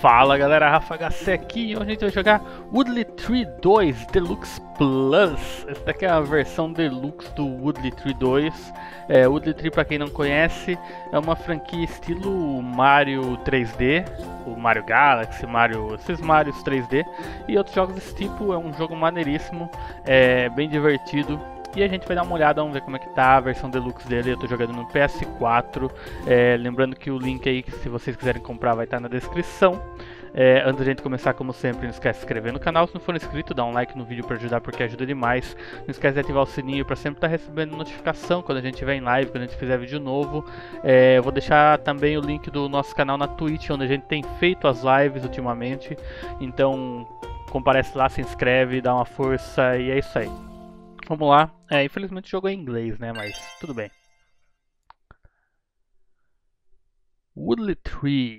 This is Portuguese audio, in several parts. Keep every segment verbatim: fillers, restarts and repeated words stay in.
Fala galera, Rafa H C aqui e hoje a gente vai jogar Woodley Tree dois Deluxe Plus. Essa daqui é a versão Deluxe do Woodley Tree dois. é, Woodley Tree, pra quem não conhece, é uma franquia estilo Mario três D, o Mario Galaxy, Mario, esses Marios três D e outros jogos desse tipo. É um jogo maneiríssimo, é bem divertido. E a gente vai dar uma olhada, vamos ver como é que tá a versão Deluxe dele. Eu tô jogando no P S quatro, é, lembrando que o link aí, se vocês quiserem comprar, vai estar na descrição. É, antes da gente começar, como sempre, não esquece de se inscrever no canal. Se não for inscrito, dá um like no vídeo para ajudar, porque ajuda demais. Não esquece de ativar o sininho para sempre estar recebendo notificação quando a gente estiver em live, quando a gente fizer vídeo novo. É, eu vou deixar também o link do nosso canal na Twitch, onde a gente tem feito as lives ultimamente. Então, comparece lá, se inscreve, dá uma força e é isso aí. Vamos lá. É, infelizmente o jogo é em inglês, né? Mas tudo bem. Woodley Tree.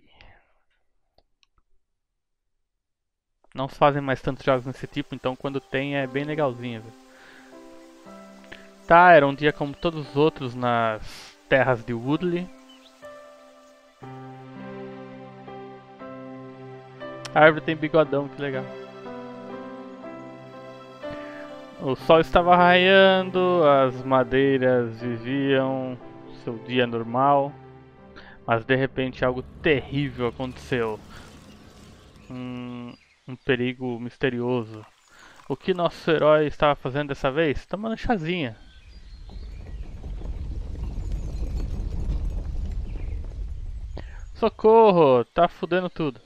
Não se fazem mais tantos jogos desse tipo, então quando tem é bem legalzinho. Viu? Tá, era um dia como todos os outros nas terras de Woodley. A árvore tem bigodão, que legal. O sol estava raiando, as madeiras viviam seu dia normal, mas de repente algo terrível aconteceu. Um, um perigo misterioso. O que nosso herói estava fazendo dessa vez? Tomando chazinha. Socorro! Tá fudendo tudo.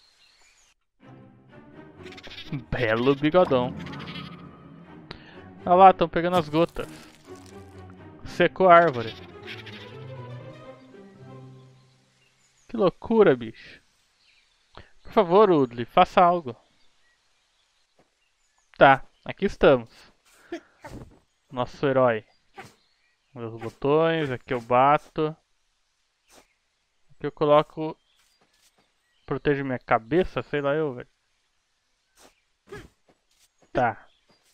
Belo bigodão. Olha lá, estão pegando as gotas. Secou a árvore. Que loucura, bicho. Por favor, Woodley, faça algo. Tá, aqui estamos. Nosso herói. Meus botões, aqui eu bato. Aqui eu coloco... Protejo minha cabeça, sei lá eu, velho. Tá.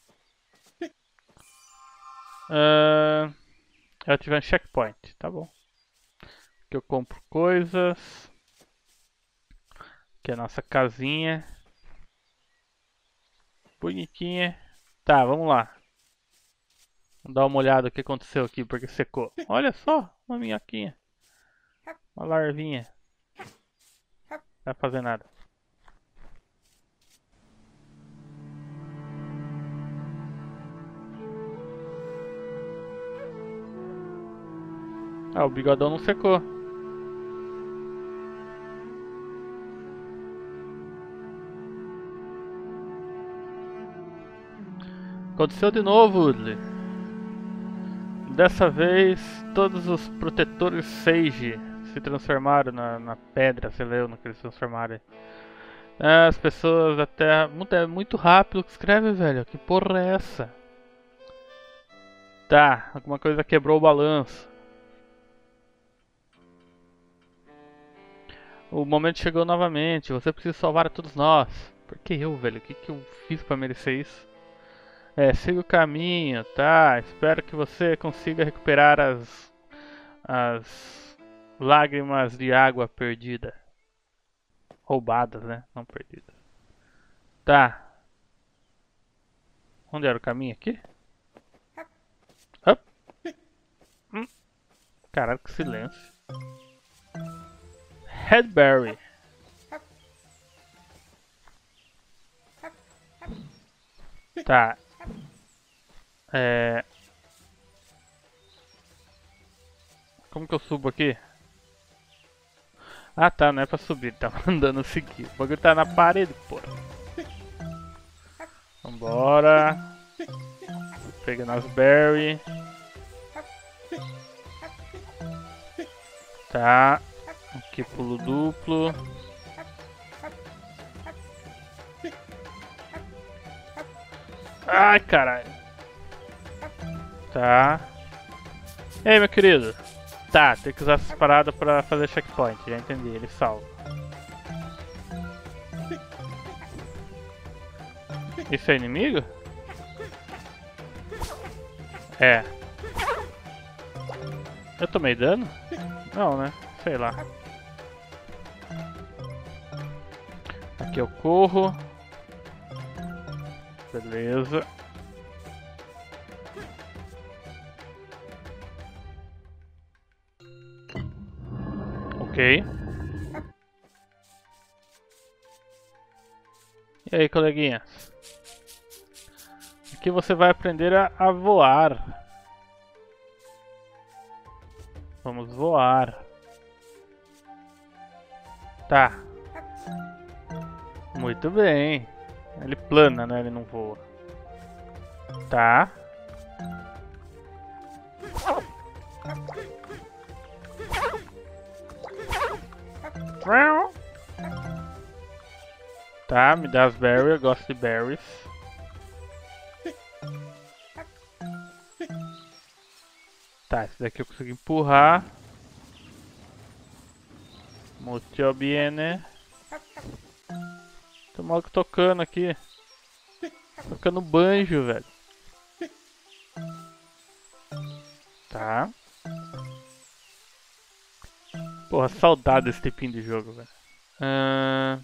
Uh, eu tive um checkpoint, tá bom. Aqui eu compro coisas. Aqui é a nossa casinha. Bonitinha. Tá, vamos lá. Vamos dar uma olhada no que aconteceu aqui, porque secou. Olha só, uma minhoquinha. Uma larvinha. Não vai fazer nada. Ah, o bigodão não secou. Aconteceu de novo, Woodley. Dessa vez, todos os protetores Sage se transformaram na, na pedra, você leu no que eles se transformaram. As pessoas da Terra... Muito, é muito rápido que escreve, velho. Que porra é essa? Tá, alguma coisa quebrou o balanço. O momento chegou novamente, você precisa salvar a todos nós. Por que eu, velho? O que, que eu fiz pra merecer isso? É, siga o caminho, tá? Espero que você consiga recuperar as... As... Lágrimas de água perdida. Roubadas, né? Não perdidas. Tá. Onde era o caminho aqui? Up. Hum. Caralho, que silêncio. Headberry. Tá. É... Como que eu subo aqui? Ah tá, não é pra subir, tá mandando seguir. O bagulho tá na parede, porra. Vambora. Pegando as berry. Tá. Aqui pulo duplo. Ai, caralho. Tá. Ei, meu querido. Tá, tem que usar essas paradas pra fazer checkpoint. Já entendi, ele salva. Isso é inimigo? É. Eu tomei dano? Não, né? Sei lá. Aqui eu corro. Beleza. Ok. E aí, coleguinhas? Aqui você vai aprender a, a voar. Vamos voar. Tá. Muito bem. Ele plana, né? Ele não voa. Tá. Tá, me dá as berries, eu gosto de berries. Tá, esse daqui eu consigo empurrar. Muito bem. Tô mal tocando aqui. Tocando banjo, velho. Tá. Porra, saudade desse tipinho de jogo, velho. Uh...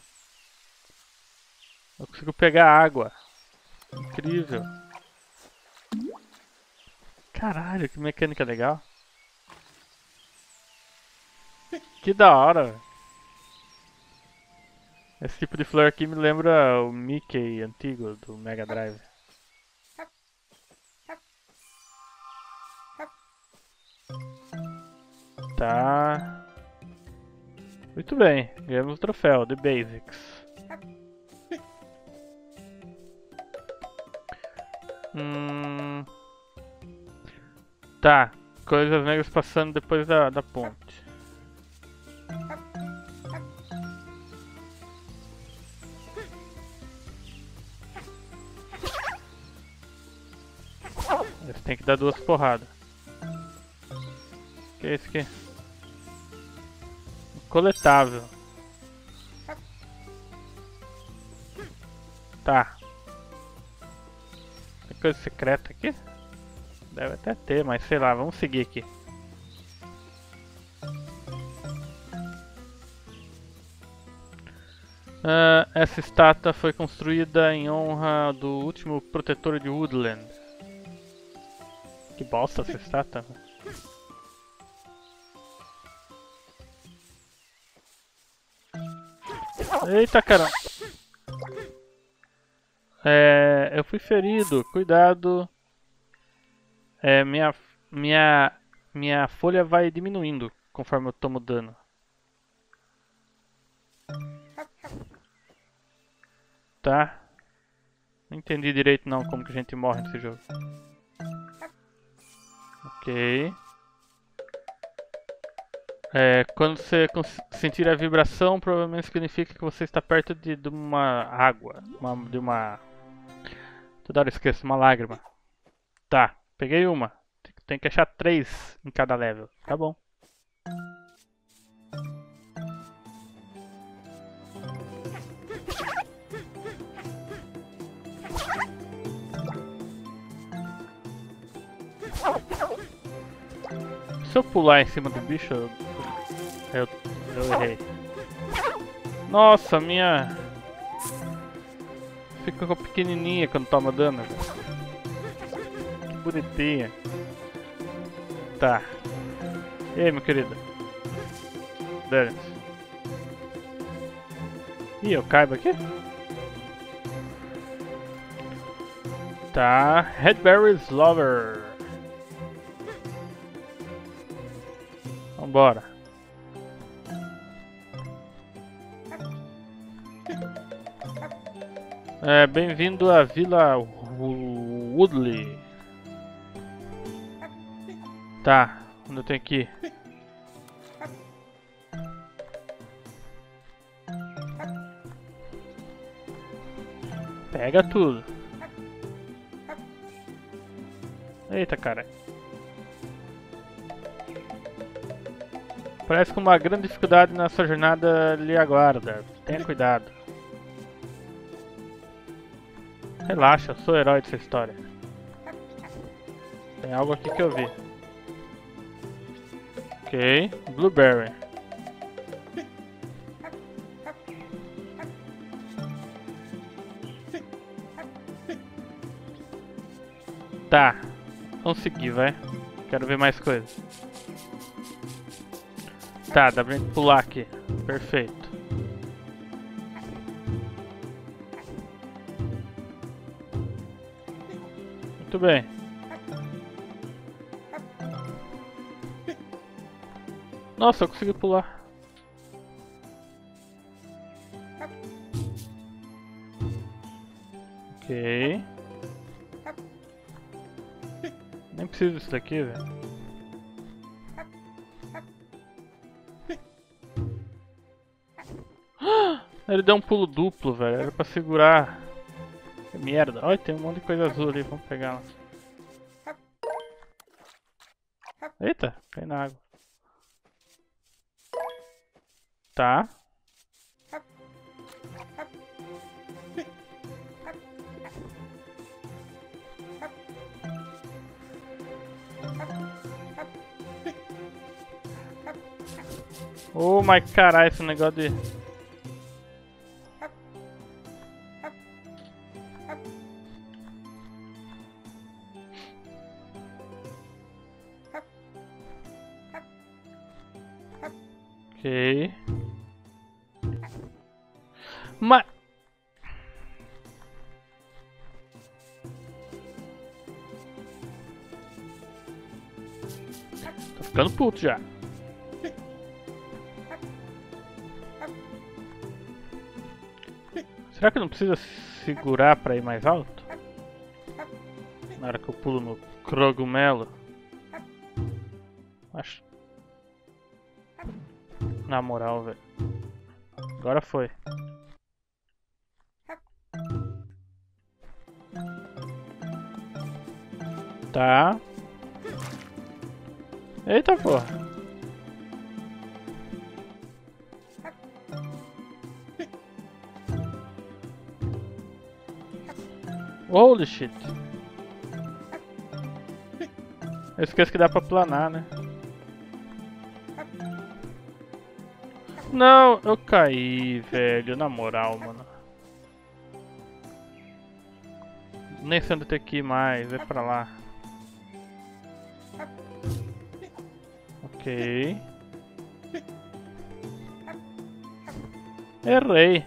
Eu consigo pegar água. Incrível. Caralho, que mecânica legal. Que da hora, velho. Esse tipo de flor aqui me lembra o Mickey antigo do Mega Drive. Tá. Muito bem, ganhamos o troféu, The Basics. Hum... Tá, coisas negras passando depois da, da ponte. Você tem que dar duas porradas. O que é isso aqui? Coletável. Tá. Tem coisa secreta aqui? Deve até ter, mas sei lá, vamos seguir aqui. Uh, essa estátua foi construída em honra do último protetor de Woodland. Que bosta essa estátua. Eita caramba. É, eu fui ferido, cuidado. É, minha, minha, minha folha vai diminuindo conforme eu tomo dano. Tá. Não entendi direito não como que a gente morre nesse jogo. Ok. É, quando você sentir a vibração, provavelmente significa que você está perto de, de uma água. Uma, de uma... Toda hora eu esqueço, uma lágrima. Tá, peguei uma. Tem, tem que achar três em cada level. Tá bom. Se eu pular em cima do bicho, eu, eu, eu errei. Nossa, minha... Fica pequenininha quando toma dano. Que bonitinha. Tá. E aí, meu querido? Dane-se. Ih, eu caibo aqui? Tá. Headberry's Lover. Vambora. É, bem-vindo à Vila Woodley. Tá, onde eu tenho que ir? Pega tudo. Eita, cara. Parece que uma grande dificuldade na sua jornada lhe aguarda. Tenha cuidado. Relaxa, eu sou o herói dessa história. Tem algo aqui que eu vi. Ok, Blueberry. Tá. Consegui, vai. Quero ver mais coisa. Tá, dá pra gente pular aqui. Perfeito. Muito bem. Nossa, eu consegui pular. Ok. Nem preciso disso daqui, velho. Ele deu um pulo duplo, velho. Era pra segurar. Que merda. Olha, tem um monte de coisa azul ali. Vamos pegar ela. Eita, cai na água. Tá. Oh, mas caralho, esse negócio de... Ok. Mas... Tô ficando puto já. Será que não precisa segurar pra ir mais alto? Na hora que eu pulo no cogumelo. Acho. Na moral, velho. Agora foi. Tá. Eita porra. Holy shit. Eu esqueço que dá pra planar, né? Não, eu caí, velho. Na moral, mano. Nem sei onde tem que ir mais. Vai pra lá. Ok. Errei.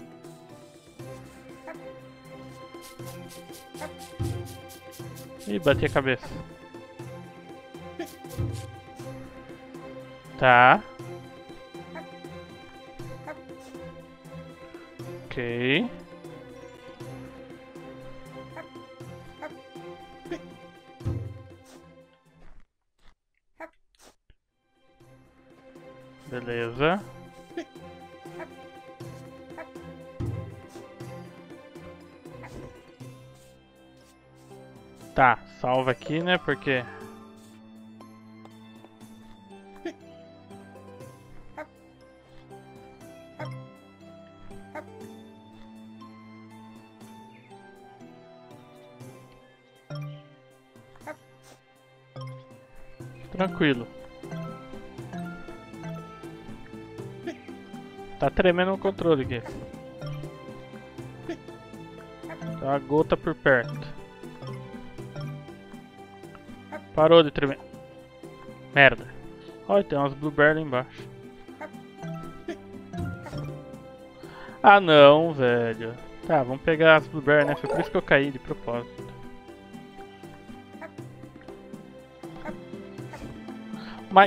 Ih, bati a cabeça. Tá. Ok. Beleza. Tá, salva aqui, né? Porque... Tranquilo. Tá tremendo o controle aqui. Tá uma gota por perto. Parou de tremer. Merda. Olha, tem umas blueberry lá embaixo. Ah não, velho. Tá, vamos pegar as blueberry, né? Foi por isso que eu caí de propósito. Mas...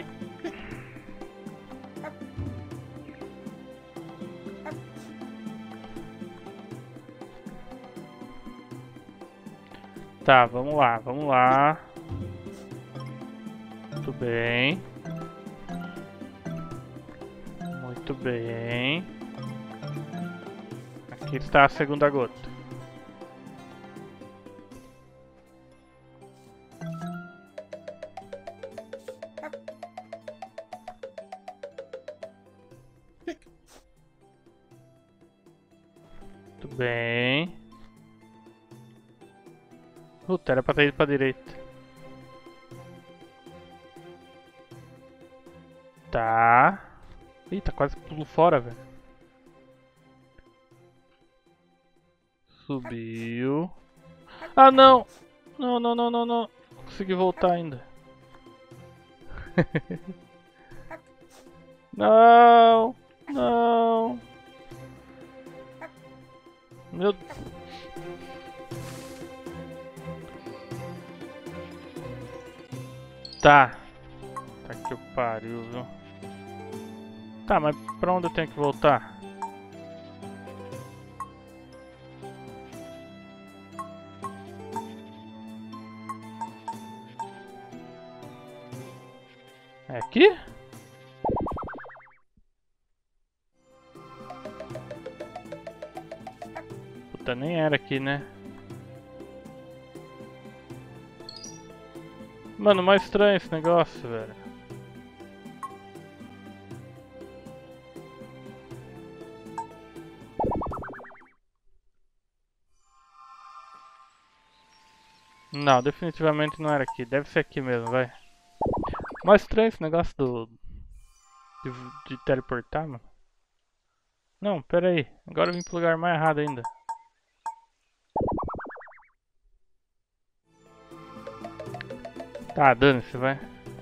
Tá, vamos lá, vamos lá. Muito bem. Muito bem. Aqui está a segunda gota. Muito bem. Puta, era pra ter ido pra direita. Tá. Eita, quase pulo fora, velho. Subiu. Ah, não! Não, não, não, não, não. Não consegui voltar ainda. Não, não. Meu... Tá. Tá que eu pariu, viu? Tá, mas pra onde eu tenho que voltar? É aqui? Puta, nem era aqui, né? Mano, mais estranho esse negócio, velho. Não, definitivamente não era aqui. Deve ser aqui mesmo, vai. Mais estranho esse negócio do... De, de teleportar, mano. Não, pera aí. Agora eu vim pro lugar mais errado ainda. Tá, dane-se, vai.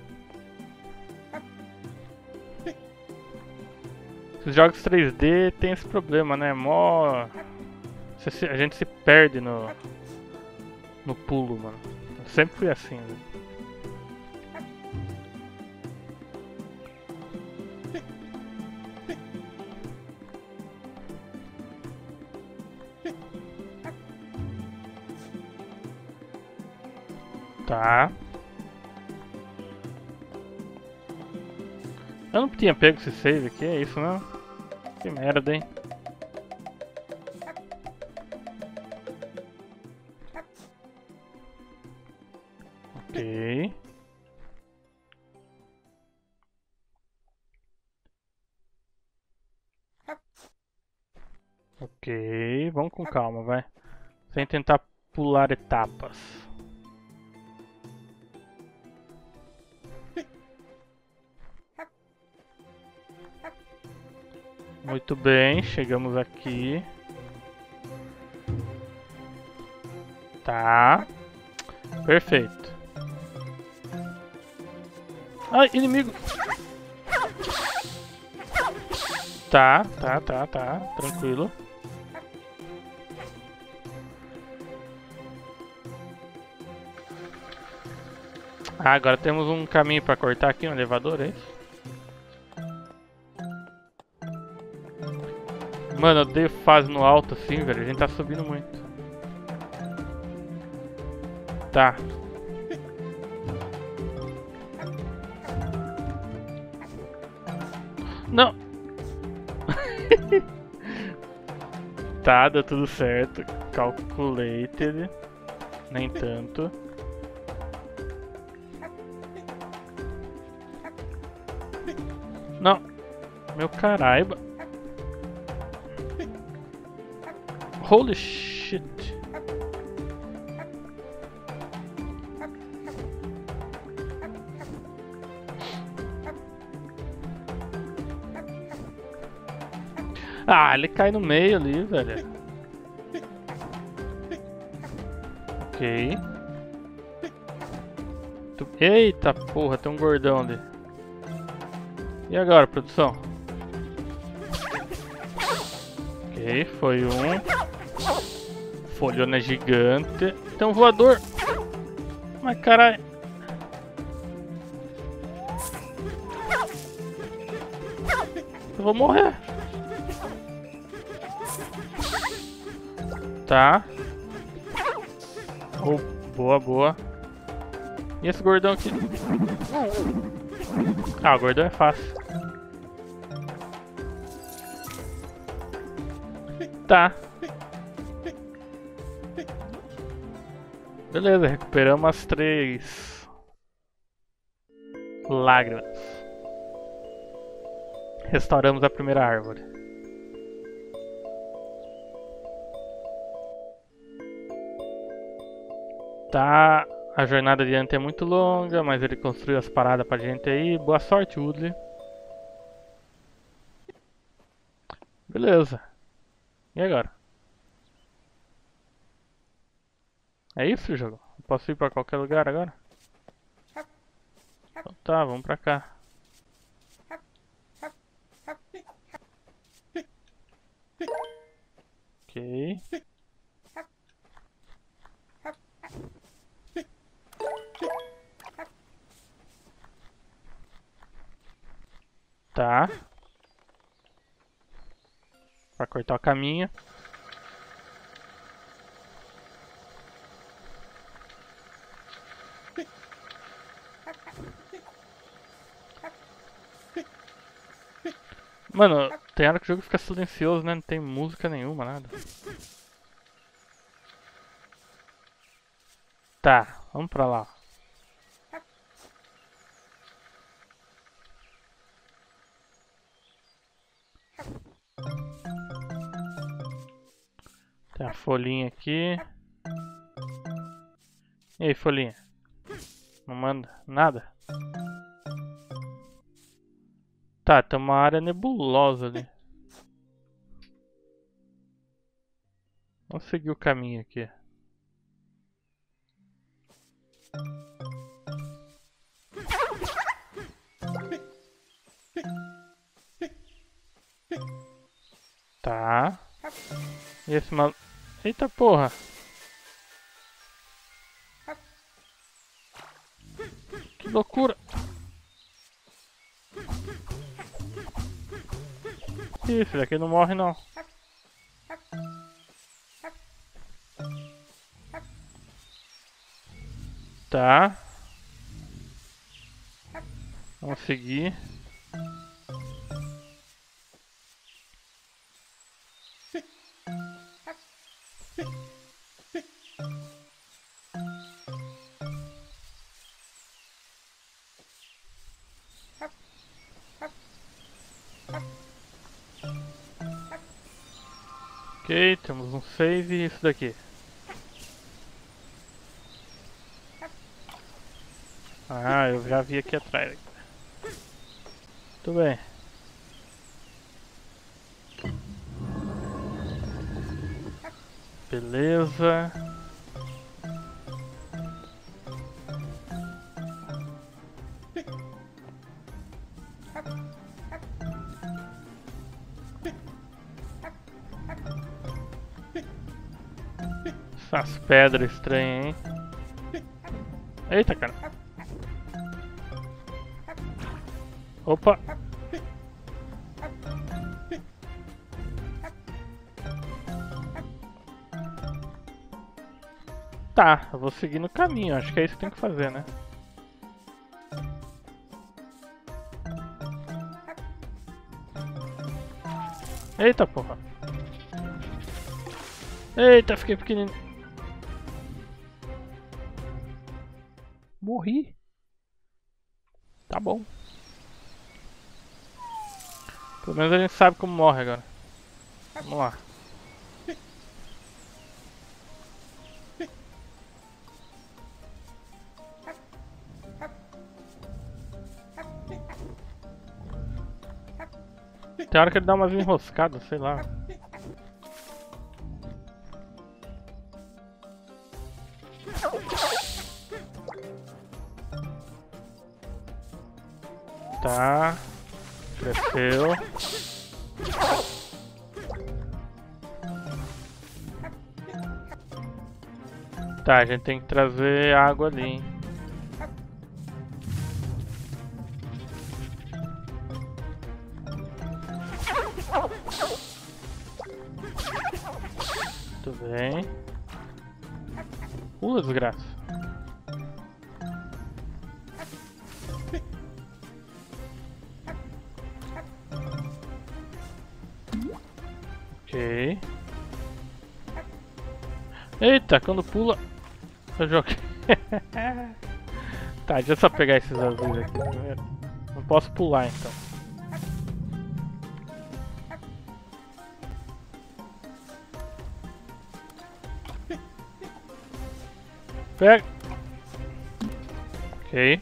Esses jogos três D tem esse problema, né? Mó... A gente se perde no... No pulo, mano. Eu sempre fui assim, velho. Tá. Eu não tinha pego esse save aqui, é isso não? Que merda, hein? Ok. Ok, vamos com calma, vai. Sem tentar pular etapas. Muito bem, chegamos aqui. Tá. Perfeito. Ai, inimigo! Tá, tá, tá, tá. Tranquilo. Ah, agora temos um caminho pra cortar aqui, um elevador, é isso? Mano, eu odeio fase no alto assim, velho. A gente tá subindo muito. Tá. Não! Tá, deu tudo certo. Calculated. Nem tanto. Não! Meu caralho. Holy shit. Ah, ele cai no meio ali, velho. Ok. Tu- Eita porra, tem um gordão ali. E agora, produção? Ok, foi um. Folhona gigante. Tem um voador. Mas caralho. Eu vou morrer. Tá. Oh, boa, boa. E esse gordão aqui? Ah, o gordão é fácil. Tá. Beleza, recuperamos as três lágrimas. Restauramos a primeira árvore. Tá, a jornada adiante é muito longa, mas ele construiu as paradas pra gente aí. Boa sorte, Woodley. Beleza. E agora? É isso, jogo? Posso ir pra qualquer lugar agora? Então tá, vamos pra cá. Ok. Tá. Pra cortar o caminho. Mano, tem hora que o jogo fica silencioso, né? Não tem música nenhuma, nada. Tá, vamos pra lá. Tem a folhinha aqui. E aí, folhinha? Não manda nada? Tá, tem uma área nebulosa ali. Vamos seguir o caminho aqui. Tá. E esse mal... Eita porra! Que loucura! Isso, daqui não morre não. Tá. Vamos seguir. Ok, temos um save e isso daqui. Ah, eu já vi aqui atrás. Tudo bem. Beleza. Essas pedras estranhas, hein? Eita, cara. Opa. Tá, eu vou seguir no caminho. Acho que é isso que tem que fazer, né? Eita, porra. Eita, fiquei pequenininho. Morri. Tá bom. Pelo menos a gente sabe como morre agora. Vamos lá. Tem hora que ele dá umas enroscadas, sei lá. Tá. Cresceu. Tá, a gente tem que trazer água ali, hein? Muito bem. Pula, desgraça. Ok. Eita, quando pula... Eu joguei. Tá, deixa eu só pegar esses azuis aqui primeiro. Não posso pular então. Pega! Ok.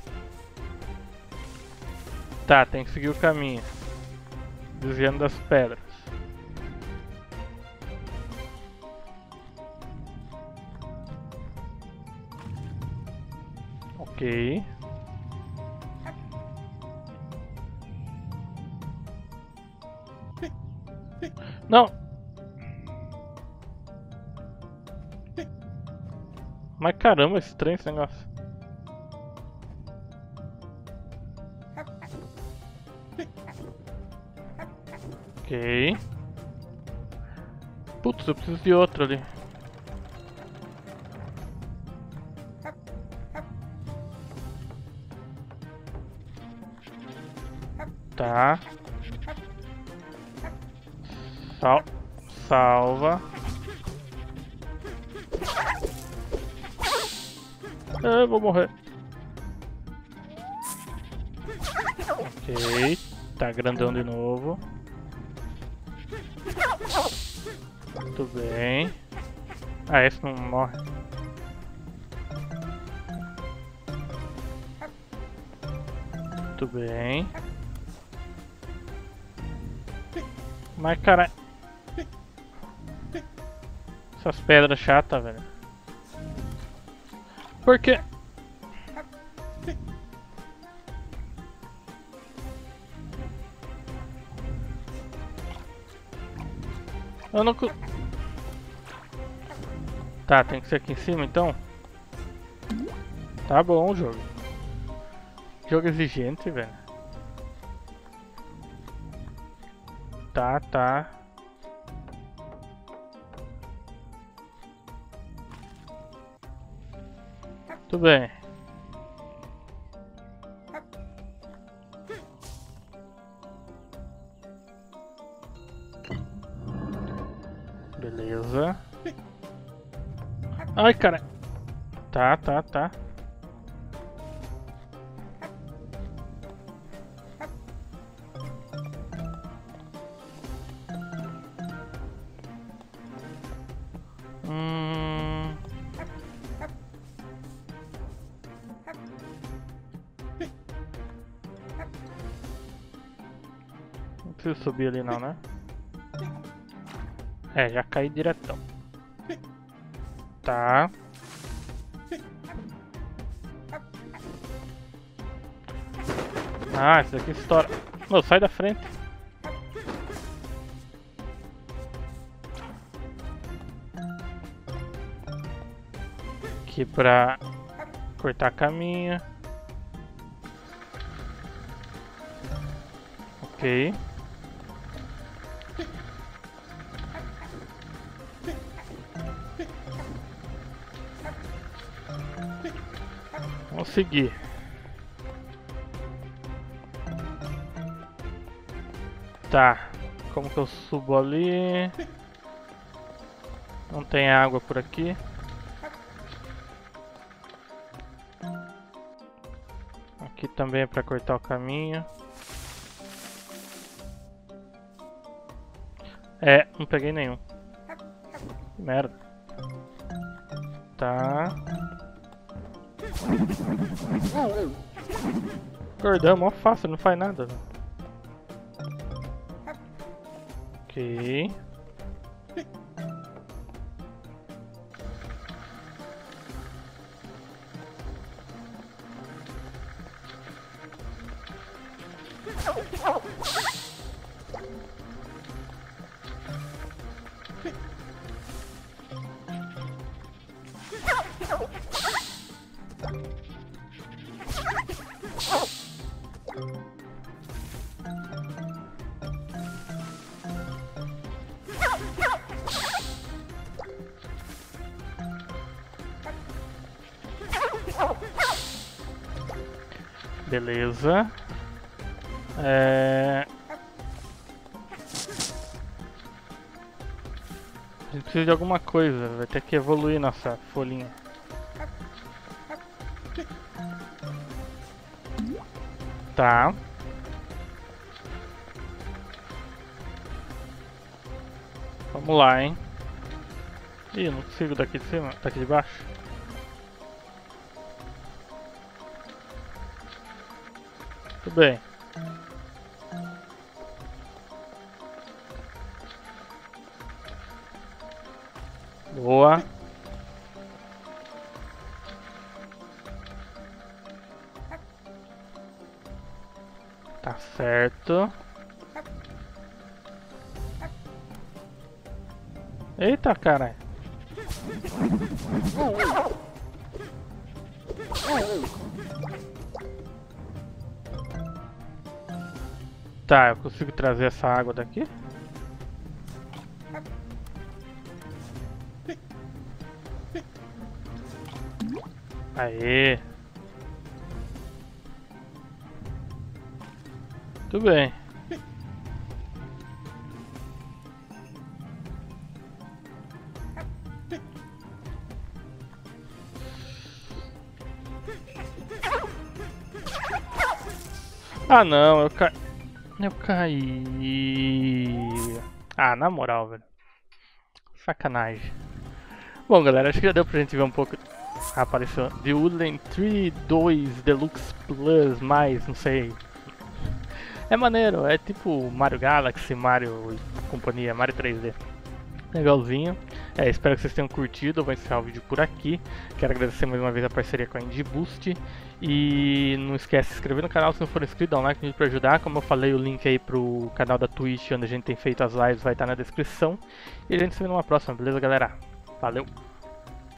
Tá, tem que seguir o caminho. Desviando das pedras. Ok. Não! Mas caramba, esse trem, esse negócio. Ok. Putz, eu preciso de outro ali. Tá. Sal salva. Eu vou morrer. Ok. Tá grandão de novo. Muito bem. Ah, esse não morre. Muito bem. Mas cara, essas pedras chatas, velho. Por quê? Eu não... Tá, tem que ser aqui em cima então? Tá bom o jogo. Jogo exigente, velho. Tá, tá. Tudo bem. Beleza. Ai, cara. Tá, tá, tá. Hum... Não preciso subir ali não, né? É, já caí diretão. Tá. Ah, esse daqui estoura. Não, sai da frente. Aqui pra cortar caminho. Ok. Vamos seguir. Tá. Como que eu subo ali? Não tem água por aqui. Aqui também é pra cortar o caminho. É, não peguei nenhum. Merda. Tá. Gordão, mó fácil, não faz nada. Ok. Beleza. É... A gente precisa de alguma coisa, vai ter que evoluir nossa folhinha. Tá. Vamos lá, hein. Ih, não consigo daqui de cima, daqui de baixo. Tudo bem. Boa. Certo. Eita, caralho. Tá, eu consigo trazer essa água daqui? Aê! Tudo bem. Ah não, eu ca... Eu caí. Ah, na moral, velho. Sacanagem. Bom, galera, acho que já deu pra gente ver um pouco. Ah, apareceu. The Woodland três dois Deluxe Plus, mais, não sei. É maneiro, é tipo Mario Galaxy, Mario e companhia, Mario três D. Legalzinho. É, espero que vocês tenham curtido. Eu vou encerrar o vídeo por aqui. Quero agradecer mais uma vez a parceria com a Indie Boost. E não esquece de se inscrever no canal se não for inscrito, dá um like no vídeo pra ajudar. Como eu falei, o link aí pro canal da Twitch, onde a gente tem feito as lives, vai estar na descrição. E a gente se vê numa próxima, beleza, galera? Valeu!